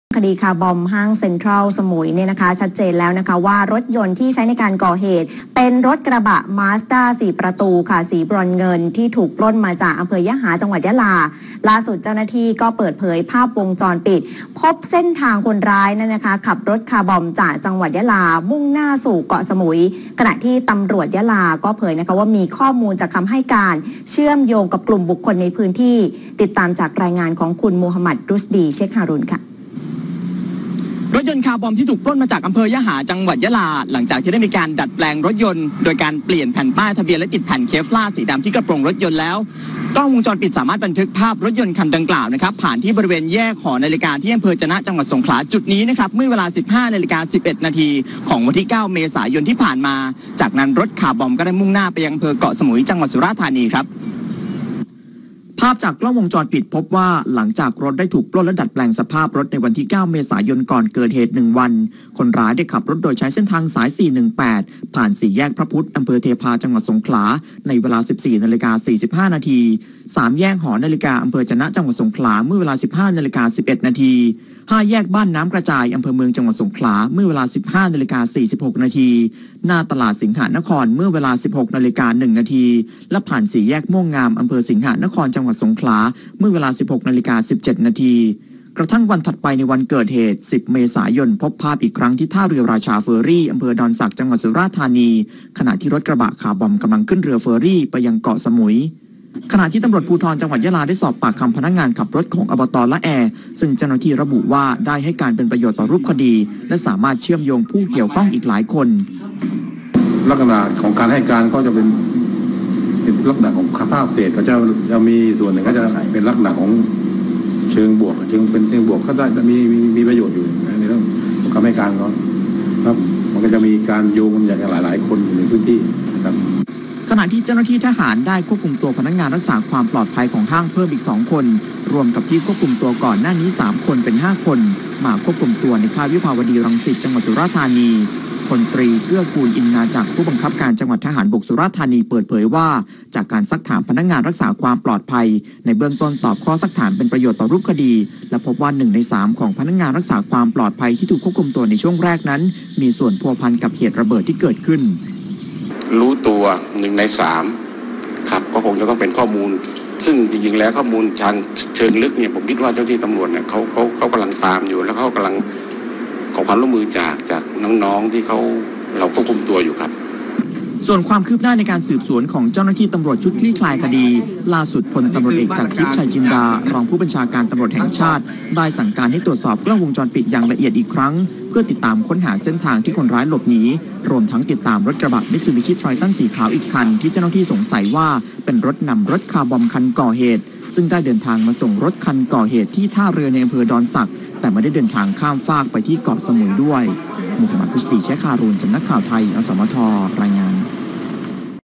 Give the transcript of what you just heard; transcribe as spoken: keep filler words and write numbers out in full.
คดีคาร์บอมห้างเซ็นทรัลสมุยเนี่ยนะคะชัดเจนแล้วนะคะว่ารถยนต์ที่ใช้ในการก่อเหตุเป็นรถกระบะมาสด้าสี่ประตูค่ะสีบรอนเงินที่ถูกปล้นมาจากอำเภอยะหาจังหวัดยะลาล่าสุดเจ้าหน้าที่ก็เปิดเผยภาพวงจรปิดพบเส้นทางคนร้ายนั่นนะคะขับรถคาร์บอมจากจังหวัดยะลามุ่งหน้าสู่เกาะสมุยขณะที่ตำรวจยะลาก็เผยนะคะว่ามีข้อมูลจากคำให้การเชื่อมโยงกับกลุ่มบุคคลในพื้นที่ติดตามจากรายงานของคุณมูฮัมหมัดรุสดีเชคฮารุนค่ะรถยนต์คาร์บอมที่ถูกปล้นมาจากอำเภอยะหาจังหวัดยะลาหลังจากที่ได้มีการดัดแปลงรถยนต์โดยการเปลี่ยนแผ่นป้ายทะเบียนและติดแผ่นเคฟลาร์สีดำที่กระโปรงรถยนต์แล้วกล้องวงจรปิดสามารถบันทึกภาพรถยนต์คันดังกล่าวนะครับผ่านที่บริเวณแยกหอนาฬิกาที่อำเภอจะนะจังหวัดสงขลาจุดนี้นะครับเมื่อเวลา สิบห้านาฬิกาสิบเอ็ดนาทีของวันที่เก้าเมษายนที่ผ่านมาจากนั้นรถคาร์บอมก็ได้มุ่งหน้าไปยังอำเภอเกาะสมุยจังหวัดสุราษฎร์ธานีครับภาพจากกล้องวงจรปิดพบว่าหลังจากรถได้ถูกปล้นและดัดแปลงสภาพรถในวันที่เก้าเมษายนก่อนเกิดเหตุหนึ่งวันคนร้ายได้ขับรถโดยใช้เส้นทางสายสี่หนึ่งแปดผ่านสี่แยกพระพุทธอำเภอเทพาจังหวัดสงขลาในเวลา สิบสี่นาฬิกาสี่สิบห้านาทีสามแยกหอนาฬิกาอำเภอจะนะจังหวัดสงขลาเมื่อเวลา สิบห้านาฬิกาสิบเอ็ดนาทีห้าแยกบ้านน้ำกระจายอำเภอเมืองจังหวัดสงขลาเมื่อเวลา สิบห้านาฬิกาสี่สิบหกนาทีหน้าตลาดสิงหนครเมื่อเวลา สิบหกนาฬิกาหนึ่งนาทีและผ่านสี่แยกม่วงงามอำเภอสิงหนครจังหวัดสงขลาเมื่อเวลา สิบหกนาฬิกาสิบเจ็ดนาทีกระทั่งวันถัดไปในวันเกิดเหตุสิบเมษายนพบภาพอีกครั้งที่ท่าเรือราชาเฟอร์รี่อำเภอดอนสักจังหวัดสุราษฎร์ธานีขณะที่รถกระบะคาร์บอมกำลังขึ้นเรือเฟอร์รี่ไปยังเกาะสมุยขณะที่ตำรวจภูธรจังหวัดยะลาได้สอบปากคำพนักงานขับรถของอบต.ละแอซึ่งเจ้าหน้าที่ระบุว่าได้ให้การเป็นประโยชน์ต่อรูปคดีและสามารถเชื่อมโยงผู้เกี่ยวข้องอีกหลายคนลักษณะของการให้การก็จะเป็นลักษณะของภาพเศษก็จะจะมีส่วนหนึ่งก็จะเป็นลักษณะของเชิงบวกเชิงเป็นเชิงบวกก็จะมีมีมีประโยชน์อยู่ในเรื่องของการให้การเขาครับมันก็จะมีการโยงอย่างหลายๆคนอยู่ในพื้นที่ครับขณะที่เจ้าหน้าที่ทหารได้ควบคุมตัวพนักงานรักษาความปลอดภัยของห้างเพิ่มอีกสองคนรวมกับที่ควบคุมตัวก่อนหน้านี้สามคนเป็นห้าคนมาควบคุมตัวในค่ายวิภาวดีรังสิตจังหวัดสุราษฎร์ธานีพลตรีเกื้อกูลอินนาจากผู้บังคับการจังหวัดทหารบกสุราษฎร์ธานีเปิดเผยว่าจากการซักถามพนักงานรักษาความปลอดภัยในเบื้องต้นตอบข้อซักถามเป็นประโยชน์ต่อรูปคดีและพบว่าหนึ่งในสามของพนักงานรักษาความปลอดภัยที่ถูกควบคุมตัวในช่วงแรกนั้นมีส่วนพัวพันกับเหตุระเบิดที่เกิดขึ้นรู้ตัวหนึ่งในสามครับก็คงจะต้องเป็นข้อมูลซึ่งจริงๆแล้วข้อมูลทางเชิงลึกเนี่ยผมคิดว่าเจ้าที่ตำรวจเนี่ยเขาเขาเขากำลังตามอยู่แล้วเขากำลังขอความร่วมมือจากจากน้องๆที่เขาเราควบคุมตัวอยู่ครับส่วนความคืบหน้าในการสืบสวนของเจ้าหน้าที่ตำรวจชุดคลี่คลายคดีล่าสุดพลตำรวจเอกจากทิพย์ชัยจินดารองผู้บัญชาการตำรวจแห่งชาติได้สั่งการให้ตรวจสอบกล้องวงจรปิดอย่างละเอียดอีกครั้งเพื่อติดตามค้นหาเส้นทางที่คนร้ายหลบหนีรวมทั้งติดตามรถกระบะมิตซูบิชิไทรตันสีขาวอีกคันที่เจ้าหน้าที่สงสัยว่าเป็นรถนำรถคาร์บอมคันก่อเหตุซึ่งได้เดินทางมาส่งรถคันก่อเหตุที่ท่าเรือในอำเภอดอนสักแต่ไม่ได้เดินทางข้ามฟากไปที่เกาะสมุยด้วยมุฮัมหมัดรุสดีเชคฮารุนสำนักข่าวไทยอสมทรายงาน